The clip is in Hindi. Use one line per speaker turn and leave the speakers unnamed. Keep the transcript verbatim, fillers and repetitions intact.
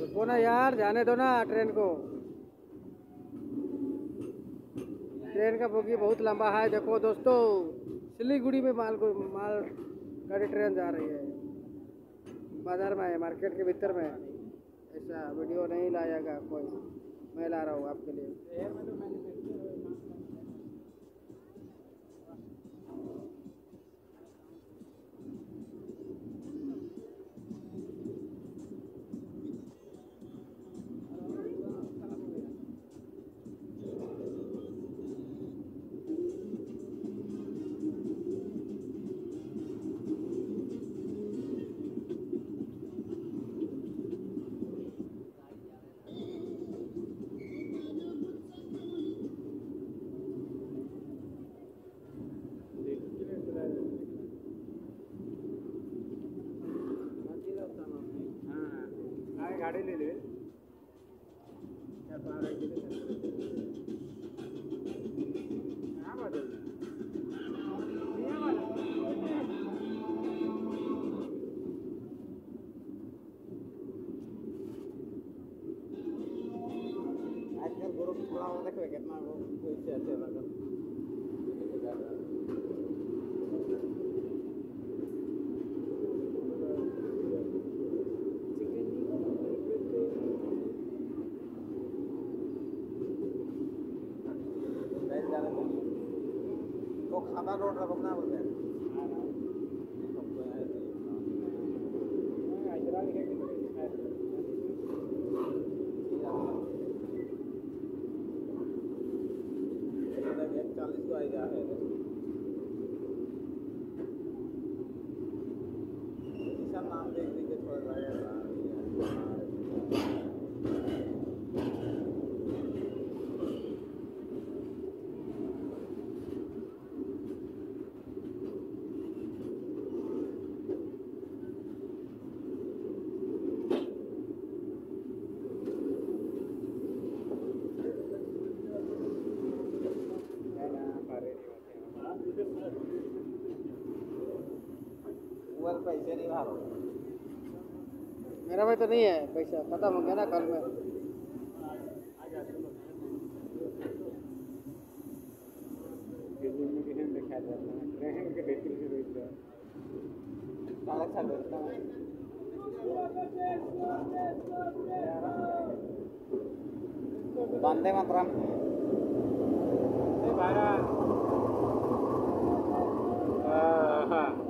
रुको ना यार, जाने दो ना ट्रेन को। ट्रेन का बोगी बहुत लंबा है। देखो दोस्तों, सिलीगुड़ी में माल माल गाड़ी ट्रेन जा रही है। बाजार में है, मार्केट के भीतर में। ऐसा वीडियो नहीं लाएगा कोई, मैं ला रहा हूँ आपके लिए। गाड़ी ले ले क्या बारह हाँ बदल आजकल ग्रुप थोड़ा हो देखो कितना वो कोई ऐसे लगा तो खाना रोड रहा अपना बोलते हैं चालीस को आएगा है नाम देख देख के थोड़ा सा पैसे नहीं भाव मेरा भाई तो नहीं है पैसा, खत्म हो गया ना कल में। वंदे मातरम भारत।